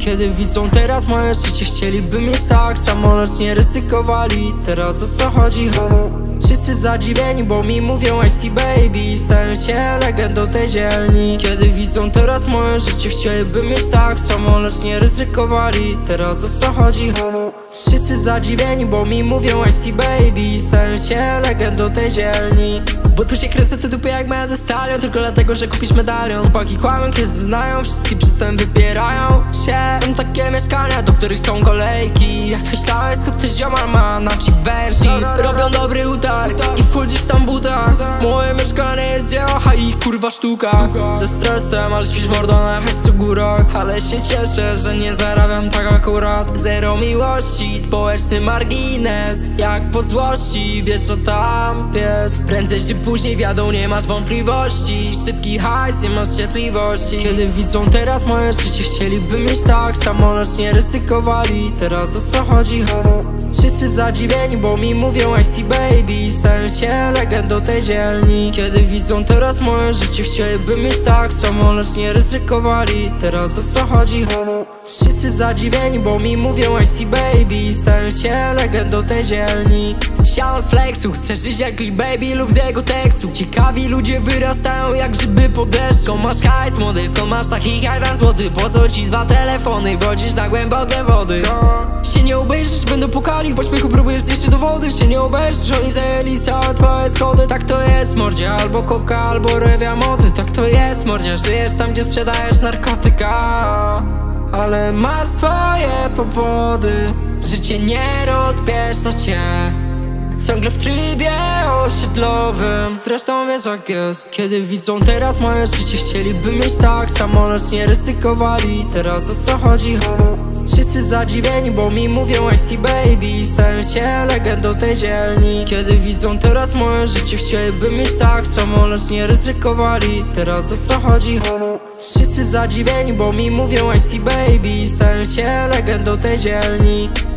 Kiedy widzą teraz moje życie, chcieliby mieć tak samo, lecz nie ryzykowali. Teraz o co chodzi? Wszyscy zadziwieni, bo mi mówią IC baby. Stałem się legendą tej dzielni. Kiedy widzą teraz moje życie, chcieliby mieć tak samo, lecz nie ryzykowali. Teraz o co chodzi? Wszyscy zadziwieni, bo mi mówią IC baby. Stałem się legendą tej dzielni. Bo tu się kręcę te dupy jak Medę Stallion, tylko dlatego, że kupisz medalion. Chłopaki kłamią, kiedy znają, wszystkie przystępy wypierają się. Są takie mieszkania, do których są kolejki. Jak myślałeś, skąd też ziomal ma na Givenchy. Robią dobry utarg i full gdzieś tam buta. Moje mieszkanie jest dzieło, a ich kurwa sztuka. Ze stresem, ale śpisz mordo na hejsu górach. Ale się cieszę, że nie zarabiam tak akurat. Zero miłości, społeczny margines. Jak po złości, wiesz o tam pies. Prędzej czy później wiadą, nie masz wątpliwości. Szybki hajs, nie masz cierpliwości. Kiedy widzą teraz moje życie, chcieliby mieć tak samo, lecz nie ryzykowali. Teraz o co chodzi? Wszyscy zadziwieni, bo mi mówią IC baby. Stałem się legendą tej dzielni. Kiedy widzą teraz moje życie, chcieliby mieć tak samo, lecz nie ryzykowali. Teraz o co chodzi? Wszyscy zadziwieni, bo mi mówią IC baby. Stałem się legendą tej dzielni. Siano z flexu, chcesz żyć jak Lil Baby lub z jego tekstu. Ciekawi ludzie wyrastają jak grzyby po deszczu. Skąd masz hajs młody, skąd masz taki hajdan złoty? Po co ci 2 telefony, wchodzisz na głębokie wody? Się nie obejrzysz, będą pukali, po śmiechu próbujesz zjeść do wody. Się nie obejrzysz, oni zajęli całe twoje schody. Tak to jest mordzie, albo koka, albo rewia mody. Tak to jest mordzie, żyjesz tam gdzie sprzedajesz narkotyka. Ale ma swoje powody, życie nie rozpiesza cię. Ciągle w trybie osiedlowym. Zresztą wiesz jak jest. Kiedy widzą teraz moje życie, chcieliby mieć tak samo, lecz nie ryzykowali. Teraz o co chodzi? Wszyscy zadziwieni, bo mi mówią IC baby. Stałem się legendą tej dzielni. Kiedy widzą teraz moje życie, chcieliby mieć tak samo, lecz nie ryzykowali. Teraz o co chodzi? Wszyscy zadziwieni, bo mi mówią IC baby. Stałem się legendą tej dzielni.